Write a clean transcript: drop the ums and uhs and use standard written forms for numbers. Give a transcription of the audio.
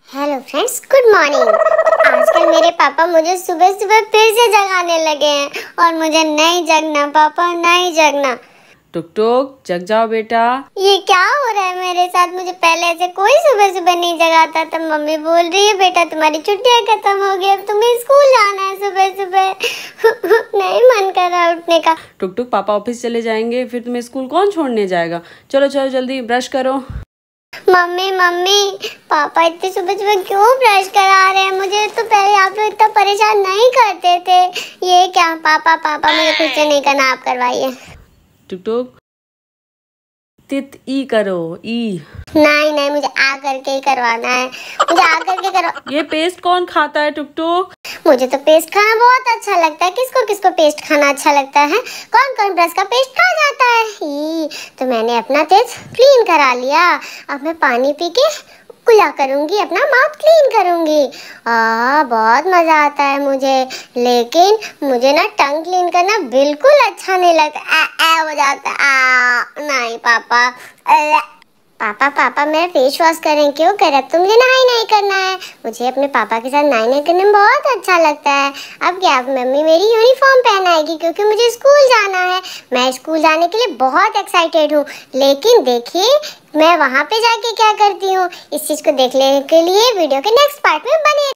Hello friends, good morning. आजकल मेरे पापा मुझे सुबह सुबह फिर से जगाने लगे हैं और मुझे नहीं जगना पापा, नहीं जगना। टुक टुक जग जाओ बेटा। ये क्या हो रहा है मेरे साथ? मुझे पहले ऐसे कोई सुबह सुबह नहीं जगाता था। मम्मी बोल रही है बेटा तुम्हारी छुट्टियां खत्म हो गई, अब तुम्हें स्कूल जाना है सुबह सुबह। नहीं मन कर रहा उठने का। टुक टुक पापा ऑफिस चले जाएंगे, फिर तुम्हें स्कूल कौन छोड़ने जाएगा। चलो चलो जल्दी ब्रश करो। मम्मी मम्मी, पापा इतनी सुबह सुबह क्यों ब्रश करा रहे हैं? मुझे तो पहले आप लोग इतना परेशान नहीं करते थे। ये क्या पापा पापा मुझे खुद से नहीं करना, आप करवाइए। टुक टुक तित ई करो, ई। नहीं नहीं, मुझे आ करके ही करवाना है। मुझे आ करके करवा। ये पेस्ट कौन खाता है टुक टुक? मुझे तो पेस्ट खाना बहुत अच्छा लगता है। किसको किसको पेस्ट खाना अच्छा लगता है? कौन कौन ब्रश का पेस्ट खा जाता है? तो मैंने अपना तेज क्लीन करा लिया। अब मैं पानी पी के कुल्ला करूंगी, अपना माउथ क्लीन करूंगी। बहुत मजा आता है मुझे। लेकिन मुझे ना टंग क्लीन करना बिल्कुल अच्छा नहीं लगता। हो जाता है। नहीं पापा, पापा पापा मेरा फेस वॉश करें। क्यों कर? अब तो मुझे नहाई नहीं करना है। मुझे अपने पापा के साथ नहाई नहीं करने में बहुत अच्छा लगता है। अब क्या, अब मम्मी मेरी यूनिफॉर्म पहनाएगी क्योंकि मुझे स्कूल जाना है। मैं स्कूल जाने के लिए बहुत एक्साइटेड हूँ। लेकिन देखिए मैं वहाँ पे जाके क्या करती हूँ, इस चीज़ को देखने के लिए वीडियो के नेक्स्ट पार्ट में बने